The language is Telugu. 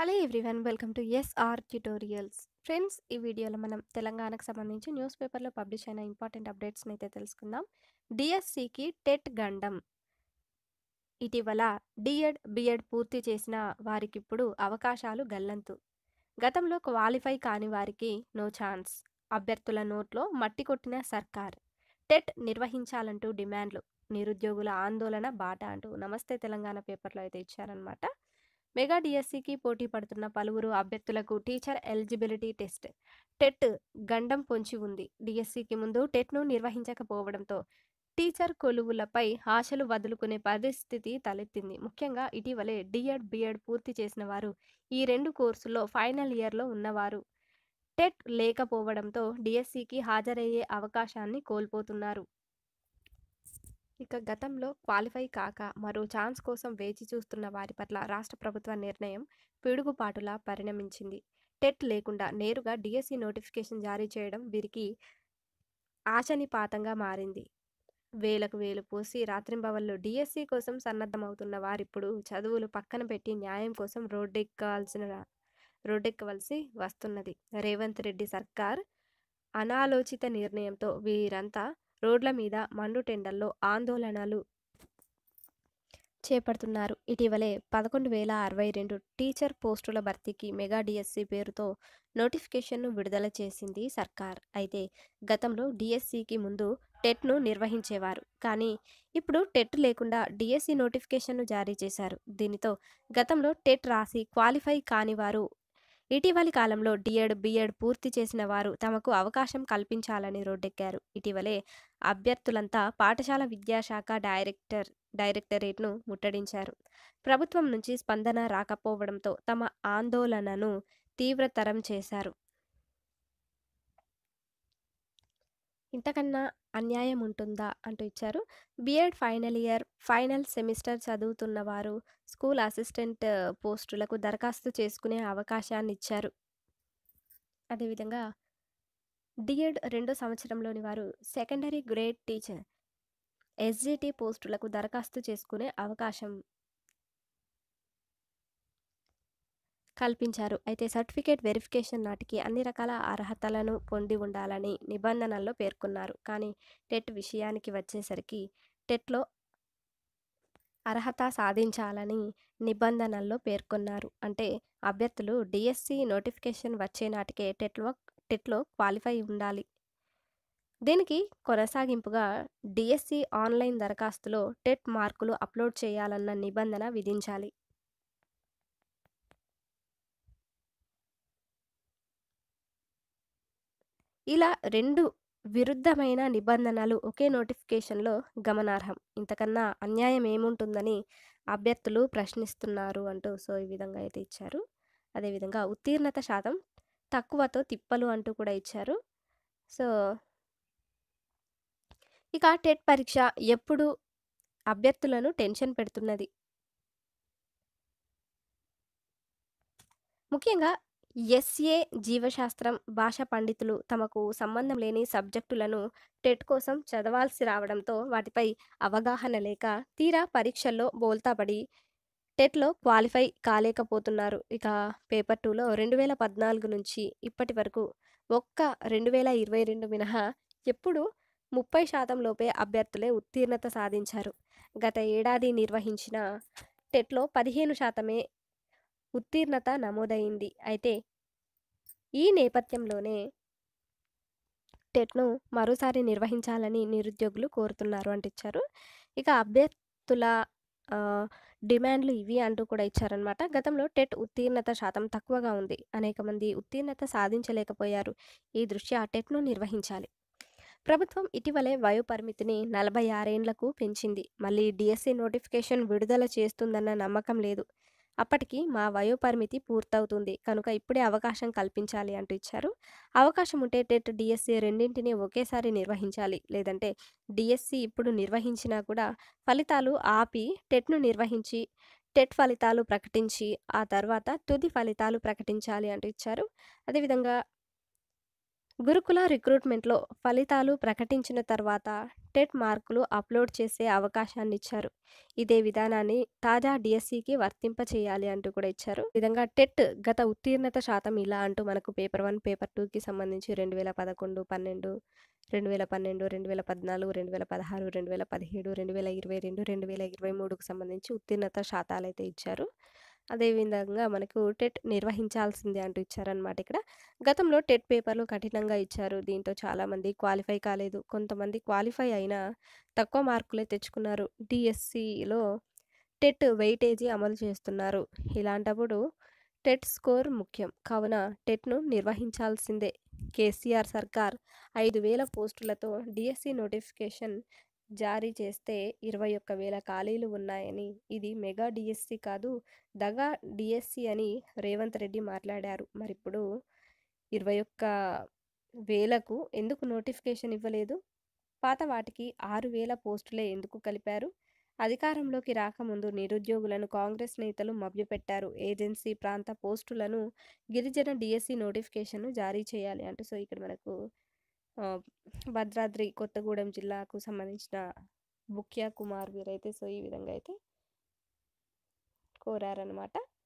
Hello everyone welcome to SR tutorials. Friends, ఈ వీడియోలో మనం తెలంగాణకు సంబంధించి న్యూస్ పేపర్లో పబ్లిష్ అయిన ఇంపార్టెంట్ అప్డేట్స్ని అయితే తెలుసుకుందాం. డిఎస్సికి టెట్ గండం. ఇటీవల డిఎడ్ బిఎడ్ పూర్తి చేసిన వారికిప్పుడు అవకాశాలు గల్లంతు. గతంలో క్వాలిఫై కాని వారికి నో ఛాన్స్. అభ్యర్థుల నోట్లో మట్టి కొట్టిన సర్కార్. టెట్ నిర్వహించాలంటూ డిమాండ్లు. నిరుద్యోగుల ఆందోళన బాట అంటూ నమస్తే తెలంగాణ పేపర్లో అయితే ఇచ్చారనమాట. మెగా డిఎస్సికి పోటీ పడుతున్న పలువురు అభ్యర్థులకు టీచర్ ఎలిజిబిలిటీ టెస్ట్ టెట్ గండం పొంచి ఉంది. డిఎస్సికి ముందు టెట్ను నిర్వహించకపోవడంతో టీచర్ కొలువులపై ఆశలు వదులుకునే పరిస్థితి తలెత్తింది. ముఖ్యంగా ఇటీవలే డిఎడ్ బిఎడ్ పూర్తి చేసిన వారు, ఈ రెండు కోర్సుల్లో ఫైనల్ ఇయర్లో ఉన్నవారు టెట్ లేకపోవడంతో డిఎస్సికి హాజరయ్యే అవకాశాన్ని కోల్పోతున్నారు. ఇక గతంలో క్వాలిఫై కాక మరో ఛాన్స్ కోసం వేచి చూస్తున్న వారి పట్ల రాష్ట్ర ప్రభుత్వ నిర్ణయం పిడుగుపాటులా పరిణమించింది. టెట్ లేకుండా నేరుగా డిఎస్సి నోటిఫికేషన్ జారీ చేయడం వీరికి ఆశనిపాతంగా మారింది. వేలకు వేలు పోసి రాత్రింబవళ్ళు డిఎస్సి కోసం సన్నద్ధమవుతున్న వారిప్పుడు చదువులు పక్కన పెట్టి న్యాయం కోసం రోడ్డెక్కవలసి వస్తున్నది. రేవంత్ రెడ్డి సర్కార్ అనాలోచిత నిర్ణయంతో వీరంతా రోడ్ల మీద మండుటెండల్లో ఆందోళనలు చేపడుతున్నారు. ఇటీవలే 11,062 టీచర్ పోస్టుల భర్తీకి మెగా డిఎస్సి పేరుతో నోటిఫికేషన్ను విడుదల చేసింది సర్కార్. అయితే గతంలో డిఎస్సికి ముందు టెట్ను నిర్వహించేవారు. కానీ ఇప్పుడు టెట్ లేకుండా డిఎస్సి నోటిఫికేషన్ను జారీ చేశారు. దీనితో గతంలో టెట్ రాసి క్వాలిఫై కాని వారు, ఇటీవలి కాలంలో డిఎడ్ బిఎడ్ పూర్తి చేసిన వారు తమకు అవకాశం కల్పించాలని రోడ్డెక్కారు. ఇటీవలే అభ్యర్థులంతా పాఠశాల విద్యాశాఖ డైరెక్టరేట్ను ముట్టడించారు. ప్రభుత్వం నుంచి స్పందన రాకపోవడంతో తమ ఆందోళనను తీవ్రతరం చేశారు. ఇంతకన్నా అన్యాయం ఉంటుందా అంటూ ఇచ్చారు. BEd final year final semester చదువుతున్న వారు స్కూల్ అసిస్టెంట్ పోస్టులకు దరఖాస్తు చేసుకునే అవకాశాన్ని ఇచ్చారు. అదేవిధంగా డిఎడ్ రెండో సంవత్సరంలోని వారు సెకండరీ గ్రేడ్ టీచర్ ఎస్జిటి పోస్టులకు దరఖాస్తు చేసుకునే అవకాశం కల్పించారు. అయితే సర్టిఫికేట్ వెరిఫికేషన్ నాటికి అన్ని రకాల అర్హతలను పొంది ఉండాలని నిబంధనల్లో పేర్కొన్నారు. కానీ టెట్ విషయానికి వచ్చేసరికి టెట్లో అర్హత సాధించాలని నిబంధనల్లో పేర్కొన్నారు. అంటే అభ్యర్థులు డిఎస్సి నోటిఫికేషన్ వచ్చే నాటికే టెట్లో క్వాలిఫై ఉండాలి. దీనికి కొనసాగింపుగా డిఎస్సి ఆన్లైన్ దరఖాస్తులో టెట్ మార్కులు అప్లోడ్ చేయాలన్న నిబంధన విధించాలి. ఇలా రెండు విరుద్ధమైన నిబంధనలు ఒకే నోటిఫికేషన్లో గమనార్హం. ఇంతకన్నా అన్యాయం ఏముంటుందని అభ్యర్థులు ప్రశ్నిస్తున్నారు అంటూ ఈ విధంగా అయితే ఇచ్చారు. అదేవిధంగా ఉత్తీర్ణత శాతం తక్కువతో తిప్పలు అంటూ కూడా ఇచ్చారు. ఇక టెట్ పరీక్ష ఎప్పుడు అభ్యర్థులను టెన్షన్ పెడుతున్నది. ముఖ్యంగా ఎస్ఏ జీవశాస్త్రం భాషా పండితులు తమకు సంబంధం లేని సబ్జెక్టులను టెట్ కోసం చదవాల్సి రావడంతో వాటిపై అవగాహన లేక తీరా పరీక్షల్లో బోల్తాపడి టెట్లో క్వాలిఫై కాలేకపోతున్నారు. ఇక పేపర్ 2లో 2014 నుంచి ఇప్పటి వరకు ఒక్క 2022 మినహా ఎప్పుడు 30% లోపే అభ్యర్థులే ఉత్తీర్ణత సాధించారు. గత ఏడాది నిర్వహించిన టెట్లో 15% ఉత్తీర్ణత నమోదైంది. అయితే ఈ నేపథ్యంలోనే టెట్ను మరోసారి నిర్వహించాలని నిరుద్యోగులు కోరుతున్నారు అంటిచ్చారు. ఇక అభ్యర్థుల డిమాండ్లు ఇవి అంటూ కూడా ఇచ్చారనమాట. గతంలో టెట్ ఉత్తీర్ణత శాతం తక్కువగా ఉంది. అనేక మంది ఉత్తీర్ణత సాధించలేకపోయారు. ఈ దృష్ట్యా టెట్ను నిర్వహించాలి. ప్రభుత్వం ఇటీవలే వయోపరిమితిని 46 ఏండ్లకు పెంచింది. మళ్ళీ డిఎస్సి నోటిఫికేషన్ విడుదల చేస్తుందన్న నమ్మకం లేదు. అప్పటికి మా వయోపరిమితి పూర్తవుతుంది కనుక ఇప్పుడే అవకాశం కల్పించాలి అంటూ ఇచ్చారు. అవకాశం ఉంటే టెట్ డిఎస్సి రెండింటినీ ఒకేసారి నిర్వహించాలి. లేదంటే డిఎస్సి ఇప్పుడు నిర్వహించినా కూడా ఫలితాలు ఆపి టెట్ను నిర్వహించి టెట్ ఫలితాలు ప్రకటించి ఆ తర్వాత తుది ఫలితాలు ప్రకటించాలి అంటూ ఇచ్చారు. అదేవిధంగా గురుకుల రిక్రూట్మెంట్‌లో ఫలితాలు ప్రకటించిన తర్వాత టెట్ మార్కులు అప్‌లోడ్ చేసే అవకాశాన్నిచ్చారు. ఇదే విధానాన్ని తాజా డీఎస్సీకి వర్తింపచేయాలి అంటూ కూడా ఇచ్చారు. ఈ విధంగా టెట్ గత ఉత్తీర్ణత శాతం ఇలా అంటూ మనకు పేపర్ 1, పేపర్ 2కి సంబంధించి 2011, 12, 2012, 2014, 2016, 2017, 2022, 2023కు సంబంధించి ఉత్తీర్ణత శాతాలైతే ఇచ్చారు. అదేవిధంగా మనకు టెట్ నిర్వహించాల్సిందే అంటూ ఇచ్చారనమాట ఇక్కడ. గతంలో టెట్ పేపర్‌లు కఠినంగా ఇచ్చారు. దీంతో చాలామంది క్వాలిఫై కాలేదు. కొంతమంది క్వాలిఫై అయినా తక్కువ మార్కులే తెచ్చుకున్నారు. డీఎస్సీలో టెట్ వెయిటేజీ అమలు చేస్తున్నారు. ఇలాంటప్పుడు టెట్ స్కోర్ ముఖ్యం. కావున టెట్‌ను నిర్వహించాల్సిందే. కేసీఆర్ సర్కార్ 5,000 పోస్టులతో డీఎస్సీ నోటిఫికేషన్ జారీ చేస్తే 21,000 ఖాళీలు ఉన్నాయని, ఇది మెగా డీఎస్సీ కాదు, దగా డీఎస్సీ అని రేవంత్ రెడ్డి మాట్లాడారు. మరిప్పుడు 21,000కు ఎందుకు నోటిఫికేషన్ ఇవ్వలేదు? పాత వాటికి 6,000 పోస్టులే ఎందుకు కలిపారు? అధికారంలోకి రాకముందు నిరుద్యోగులను కాంగ్రెస్ నేతలు మభ్యపెట్టారు. ఏజెన్సీ ప్రాంత పోస్టులను గిరిజన డీఎస్సీ నోటిఫికేషన్‌ను జారీ చేయాలి అంటూ ఇక్కడ మనకు ఆహ్, భద్రాద్రి కొత్తగూడెం జిల్లాకు సంబంధించిన బుక్యా కుమార్ వీరైతే ఈ విధంగా అయితే కోరారనమాట.